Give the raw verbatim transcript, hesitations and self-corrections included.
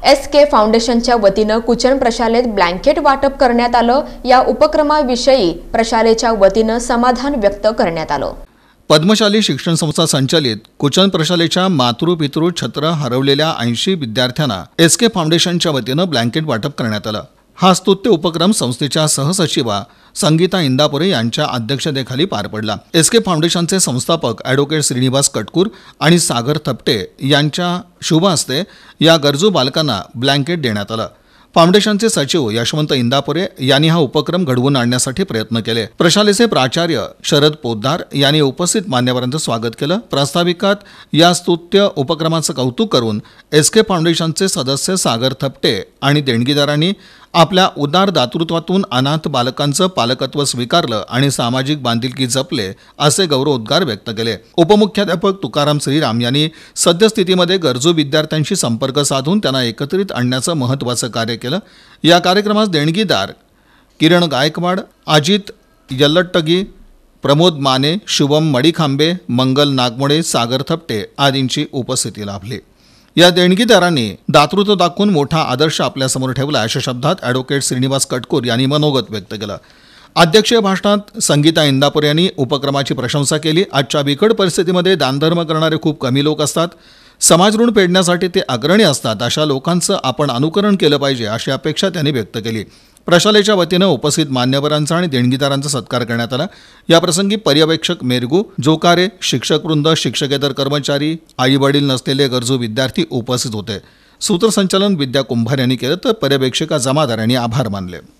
एस.क फाउंडेशनच्या वतीनं कुचन प्रशालेत ब्लँकेट वाटप करण्यात आलं। या उपक्रमाविषयी प्रशालेच्या वतीनं समाधान व्यक्त करण्यात आलं। पद्मशाली शिक्षण संस्था संचालित कुचन प्रशालेच्या मातृ पितृ छत्र हरवलेल्या ऐंशी विद्यार्थ्यांना एस.क फाउंडेशनच्या वतीनं ब्लँकेट वाटप करण्यात आलं। हा स्तुत्य उपक्रम संस्थेच्या सहसचिवा संगीता इंदापुरे यांच्या अध्यक्षतेखाली पार पडला। एस.क फाउंडेशनचे संस्थापक ॲडव्होकेट श्रीनिवास कटकूर आणि सागर थपटे यांच्या शुभ हस्ते या गरजू बालकांना ब्लँकेट देण्यात आलं। फाउंडेशनचे सचिव यशवंत इंदापुरे यांनी हा उपक्रम घडवून आणण्यासाठी प्रयत्न केले। प्रशालेचे प्राचार्य शरद पोद्दार यांनी उपस्थित मान्यवरांचं स्वागत केलं। प्रास्ताविकात या स्तुत्य उपक्रमाचं कौतुक करून एस.क फाउंडेशनचे सदस्य सागर थपटे आणि देणगीदारांनी आपल्या उदार दातृत्वातून अनाथ बालकांचं पालकत्व स्वीकारलं आणि सामाजिक बांधिलकी जपले असे गौरवोद्गार व्यक्त केले। उपमुख्याध्यापक तुकाराम श्रीराम यांनी सद्यस्थितीमध्ये गरजू विद्यार्थ्यांशी संपर्क साधून त्यांना एकत्रित आणण्याचं महत्त्वाचं कार्य केलं। या कार्यक्रमास देणगीदार किरण गायकवाड, अजित यल्लट्टगी, प्रमोद माने, शुभम मडीखांबे, मंगल नागमोडे, सागर थपटे आदींची उपस्थिती लाभली। या देणगीदारांनी दातृत्व दाखवून मोठा आदर्श आपल्यासमोर ठेवला अशा शब्दात ॲडव्होकेट श्रीनिवास कटकूर यांनी मनोगत व्यक्त केलं। अध्यक्षीय भाषणात संगीता इंदापुरे यांनी उपक्रमाची प्रशंसा केली। आजच्या बिकट परिस्थितीमध्ये दानधर्म करणारे खूप कमी लोक असतात। समाज ऋण फेडण्यासाठी ते अग्रणी असतात। अशा लोकांचं आपण अनुकरण केलं पाहिजे अशी अपेक्षा त्यांनी व्यक्त केली। प्रशालेच्या वतीनं उपस्थित मान्यवरांचा आणि देणगीदारांचा सत्कार करण्यात आला। याप्रसंगी पर्यवेक्षक मेरगू, जोकारे, शिक्षकवृंद, शिक्षकेतर कर्मचारी, आई वडील नसलेले गरजू विद्यार्थी उपस्थित होते। सूत्रसंचालन विद्या कुंभार यांनी केलं तर पर्यवेक्षिका जमादार यांनी आभार मानले।